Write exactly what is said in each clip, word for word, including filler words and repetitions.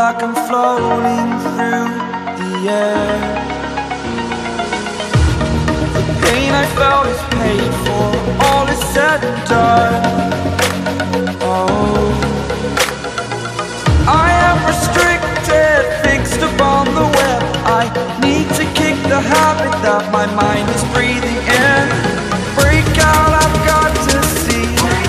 like I'm floating through the air. The pain I felt is paid for, all is said and done. Oh, I am restricted, fixed upon the web. I need to kick the habit that my mind is breathing in. Break out, I've got to see.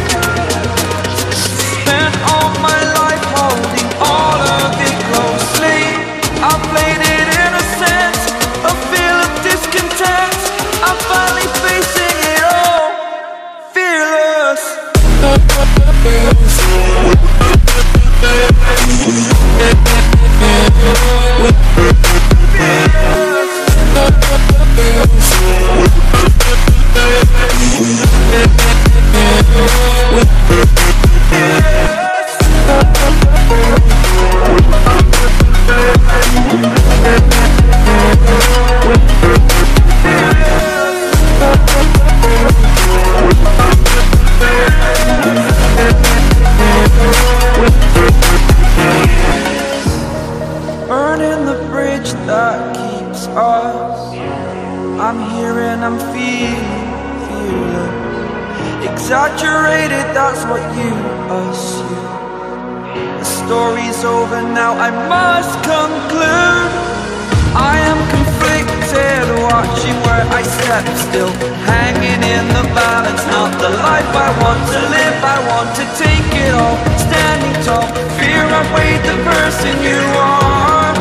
Spent all my life holding all of it closely. I played it innocent, a feel of discontent. I'm finally facing it all, fearless. Burning the bridge that keeps us. I'm here and I'm feeling fearless. Exaggerated, that's what you assume. The story's over now, I must conclude. I am conflicted, watching where I step still, hanging in the balance. Not the life I want to live, I want to take it all. Standing tall, fear I've weighed the person you are.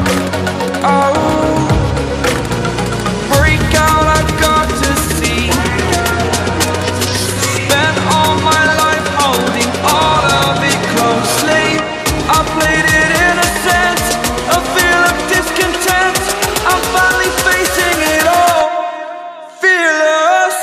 Oh, break out, I've got to see. Spent all my life holding all of it closely. I played it innocent, a feel of discontent. I'm finally facing it all, fearless.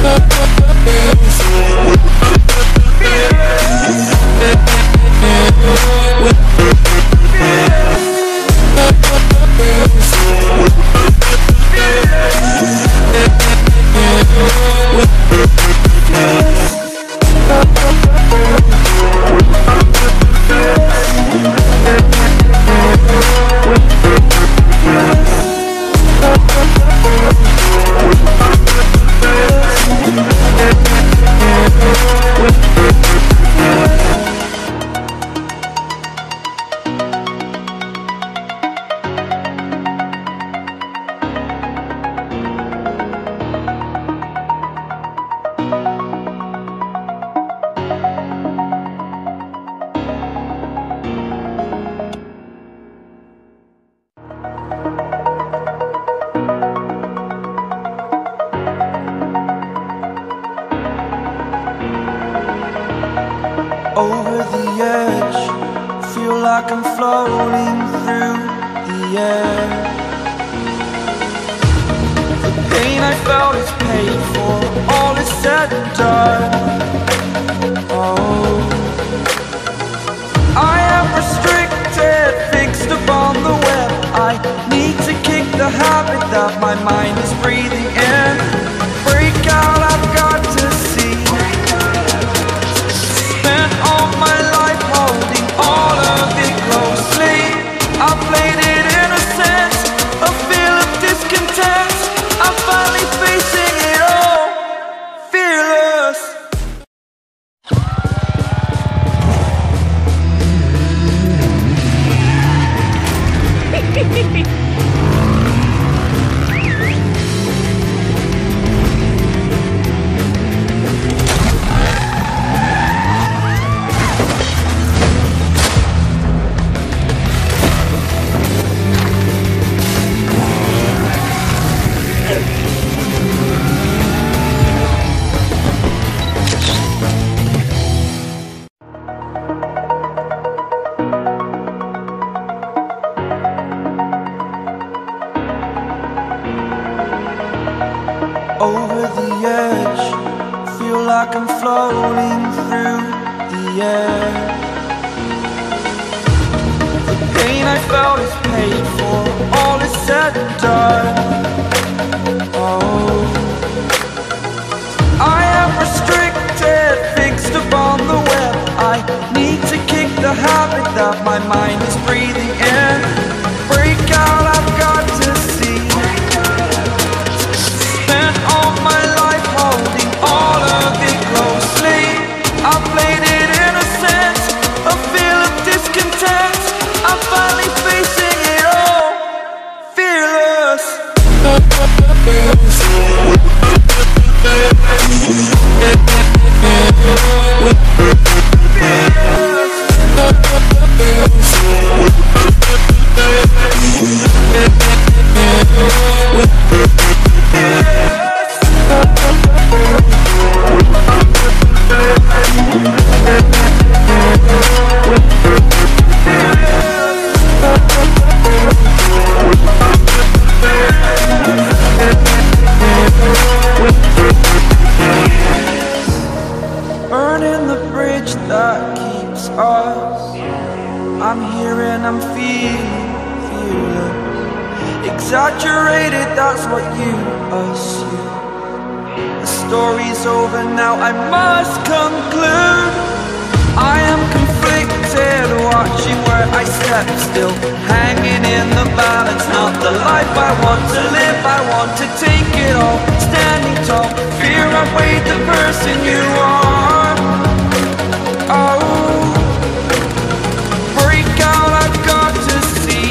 Over the edge, feel like I'm floating through the air. The pain I felt is paid for, all is said and done. Oh, I am restricted, fixed upon the web. I need to kick the habit that my mind is breathing in. Break out, I've got to see. Spent all my life holding all of it closely. I played it innocent, a feel of discontent. I'm finally facing it all, fearless. Over the edge, feel like I'm floating through the air. The pain I felt is paid for, all is said and done. Oh, I am restricted, fixed upon the web. I need to kick the habit that my mind is breathing exaggerated, that's what you assume. The story's over now, I must conclude. I am conflicted, watching where I step still, hanging in the balance. Not the life I want to live, I want to take it all, standing tall. Fear I've weighed the person you are. Oh, break out, I've got to see.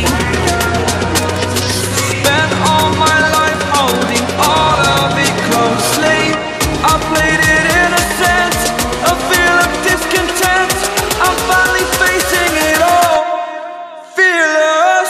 Spent all my life holding all of it closely. I played it innocent, a feel of discontent. I'm finally facing it all, fearless.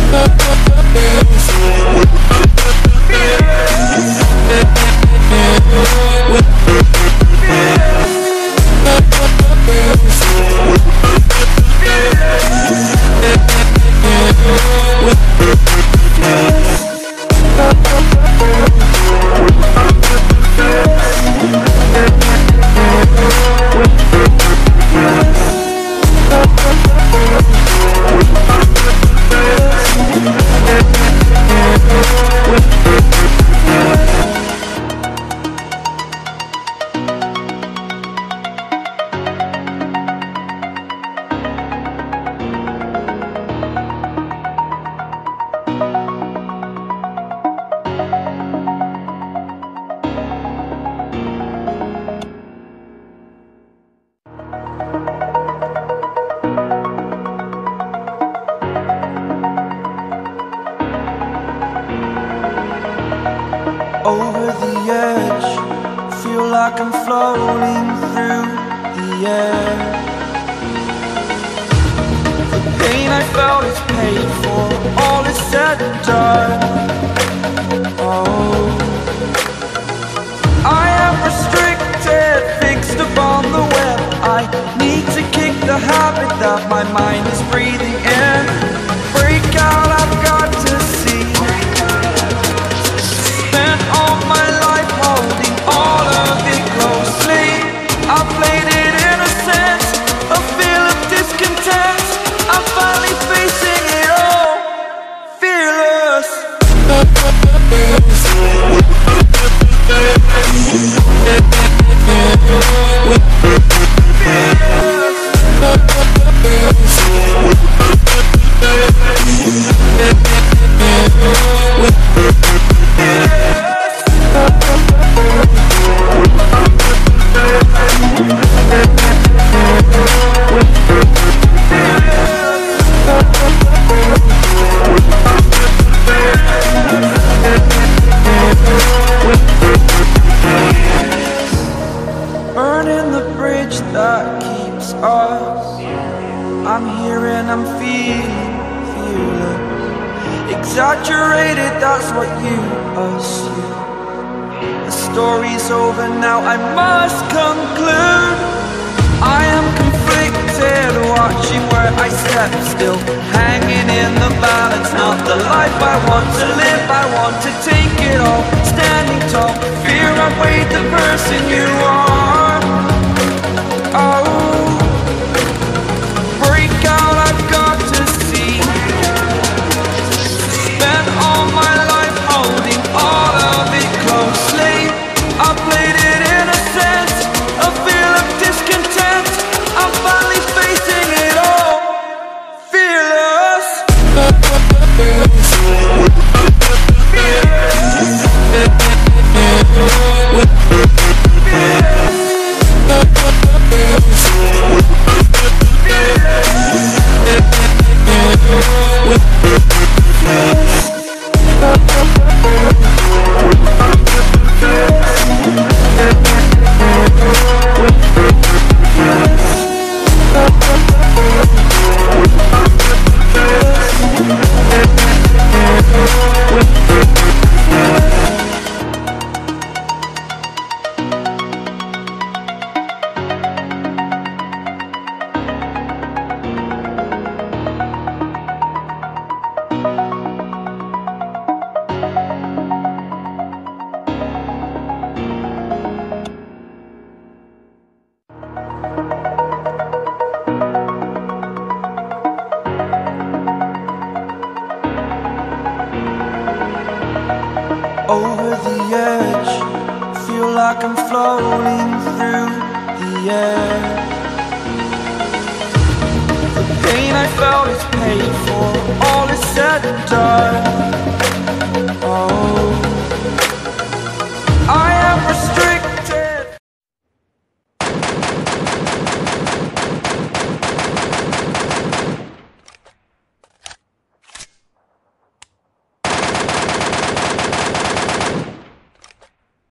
Over the edge, feel like I'm floating through the air. The pain I felt is paid for, all is said and done. Oh, I am restricted, fixed upon the web. I need to kick the habit that my mind is breathing in. Break out, I've got to see. Spent all my life holding all of it closely. I played it innocent, a feel of discontent. I'm finally facing it all, fearless. Burning the bridge that keeps us. I'm here and I'm feeling fearless. Exaggerated, that's what you assume. The story's over now, I must conclude. I am conflicted, watching where I step still, hanging in the balance. Not the life I want to live, I want to take it all, standing tall. Fear I've weighed the person you are. Oh, break out, I've got to see. Spent all my life holding all of it closely. I played it innocent, a feel of discontent. I'm finally facing it all, fearless. Fearless. like I'm floating through the air. The pain I felt is paid for, all is said and done.